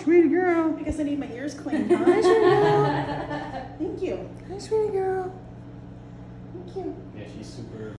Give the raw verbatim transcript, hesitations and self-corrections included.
Sweet girl. I guess I need my ears cleaned, huh? Hi, sweet girl. Thank you. Hi, sweet girl. Thank you. Yeah, she's super